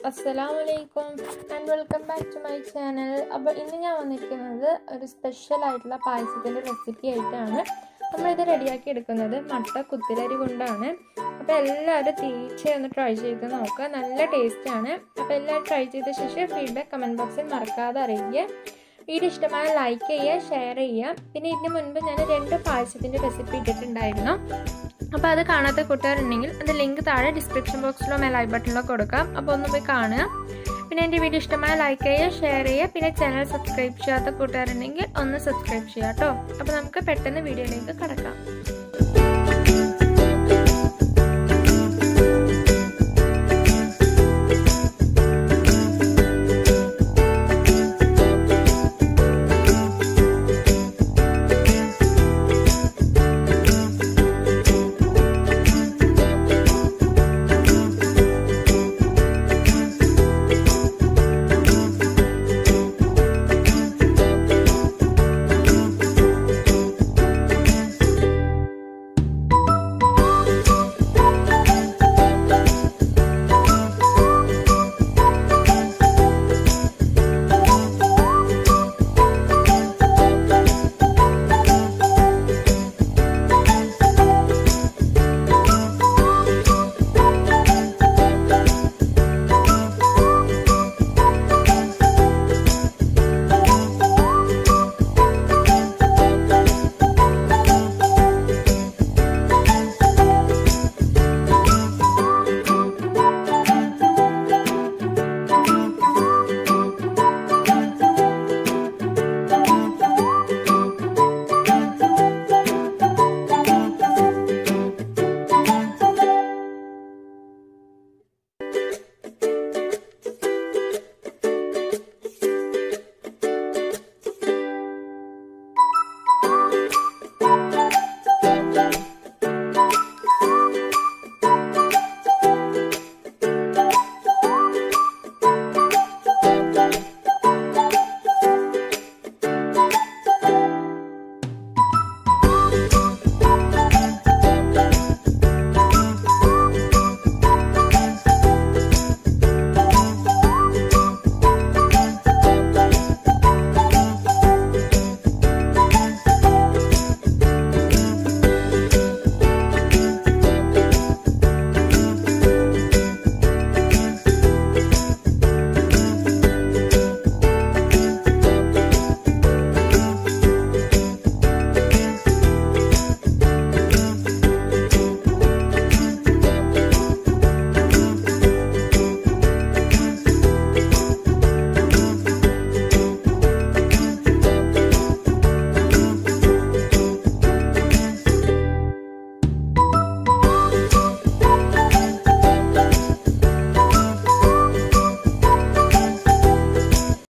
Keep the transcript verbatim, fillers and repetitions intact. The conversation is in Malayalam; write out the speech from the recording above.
Assalamualaikum and welcome back to my channel. അപ്പോൾ ഇന്ന് ഞാൻ വന്നിരിക്കുന്നത് ഒരു സ്പെഷ്യൽ ആയിട്ടുള്ള പായസത്തിൻ്റെ റെസിപ്പി ആയിട്ടാണ്. നമ്മളിത് റെഡിയാക്കി എടുക്കുന്നത് മട്ട കുത്തിലരി കൊണ്ടാണ്. അപ്പോൾ എല്ലാവരും തീർച്ചയായും ഒന്ന് ട്രൈ ചെയ്ത് നോക്കുക, നല്ല ടേസ്റ്റാണ്. അപ്പോൾ എല്ലാവരും ട്രൈ ചെയ്ത ശേഷം ഫീഡ്ബാക്ക് കമൻറ്റ് ബോക്സിൽ മറക്കാതെ അറിയിക്കുക. വീഡിയോ ഇഷ്ടമായ ലൈക്ക് ചെയ്യുക, ഷെയർ ചെയ്യുക. പിന്നെ ഇതിന് മുൻപ് ഞാൻ രണ്ട് പായസത്തിൻ്റെ റെസിപ്പി ഇട്ടിട്ടുണ്ടായിരുന്നു. അപ്പോൾ അത് കാണാത്ത കൂട്ടുകാരുണ്ടെങ്കിൽ അത് ലിങ്ക് താഴെ ഡിസ്ക്രിപ്ഷൻ ബോക്സിലോ മേൽ ഐ ബട്ടണിലോ കൊടുക്കാം. അപ്പോൾ ഒന്ന് പോയി കാണുക. പിന്നെ എൻ്റെ വീഡിയോ ഇഷ്ടമായ ലൈക്ക് ചെയ്യുക, ഷെയർ ചെയ്യുക. പിന്നെ ചാനൽ സബ്സ്ക്രൈബ് ചെയ്യാത്ത കൂട്ടുകാരുണ്ടെങ്കിൽ ഒന്ന് സബ്സ്ക്രൈബ് ചെയ്യുക കേട്ടോ. അപ്പോൾ നമുക്ക് പെട്ടെന്ന് വീഡിയോയിലേക്ക് കടക്കാം.